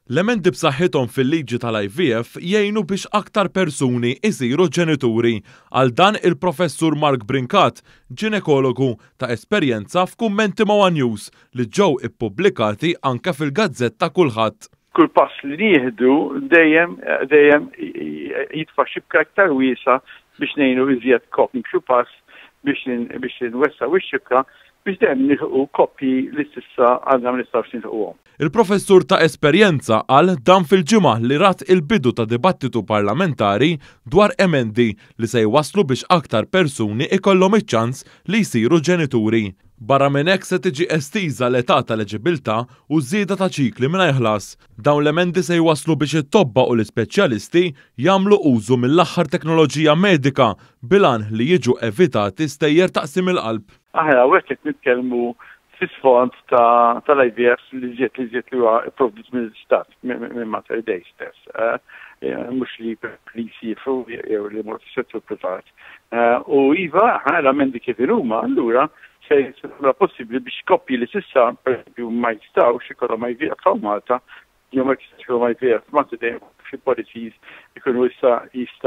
L-emendi b'saħħithom fil-liġi tal-IVF jgħinu biex aktar persuni isiru ġenituri. Għal dan il-professur Mark Brinkat, ġinekologu ta' esperjenza f'kummenti ma' One News li ġew ippubblikati anke fil-Gazzetta Kulħadd. Kull pass li nieħdu dejjem jitfa' xibka aktar wiesa biex ngħinu iżjed koppji nimxu pass biex nwessaw ix-xibka biex dejjem nilħu koppji li s'issa għandna ma nistgħux nilħuhom. Il-professur ta' esperjenza qal dan fil-ġimgħa li rat il-bidu ta' dibattitu parlamentari dwar emendi li se jwasslu biex aktar persuni ikollhom iċ-ċans li jsiru ġenituri. Barra minn hekk se tiġi estiża l-età tal-eġibilità u żieda ta' ċikli mingħajr ħlas. Dawn l-emendi se jwasslu biex it-tobba u l-ispeċjalisti jagħmlu użu mill-aħħar teknoloġija medika bilan li jiġu evitati stejjer taqsim il-qalb. Aħna qed nitkellmu fis-sfond tal-IVF li żied li huwa provdut mill-Istat minn Mater Dei stess. Mhux li jsifru jew li mor fis-settur privat. U iva aħna l-amendi kif huma allura se jisra possibbli biex koppji li s'issa pereżempju ma jistgħux ikollhom IVF fa' Malta jew ma jistgħux IVF Mater Dei xi policies ikunu issa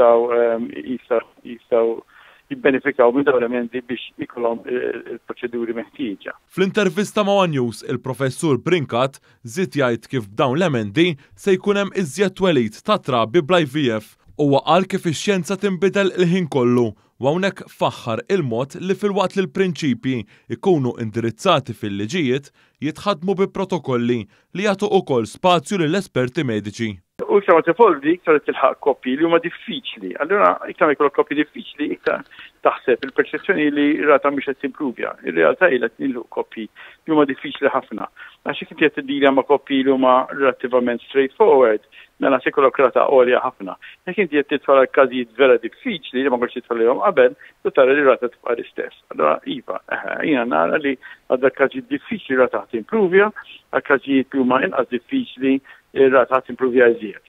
jistgħu jibbenefikaw minn dawn l-emendi biex ikollhom il-proċeduri meħtieġa. Fl-intervista ma' One News, il-professur Brinkat żied jgħid kif b'dawn l-emendi se jkun hemm iżjed twelid ta' trabi bl-IVF u qal kif ix-xjenza tinbidel il-ħin kollu u hawnhekk faħħar il-mod li filwaqt li l-prinċipji jkunu indirizzati fil-liġijiet jitħaddmu bi protokolli li jagħtu wkoll spazju lill-esperti mediċi. U iktar ma tivolvi, iktar tilħaq koppji li huma diffiċli. Allura iktar ma jkollok koppji diffiċli, iktar taħseb il-perċezzjoni li rata mhux qed timpruvja. Ir-realtà hi qed nilħu koppji li huma diffiċli ħafna. Għax inti qed tiddilja ma' koppji li huma relattivament straightforward, mela se jkollok rata għolja ħafna. Jekk inti qed titfal każijiet vera diffiċli li ma kontx titfalihom qabel, tara li rata tibqa' l-istess. Allura iva, jiena nara li għadha każijiet diffiċli rata timprovja, għal każijiet li huma inqas diffiċli ir-rata timprovja iżjed.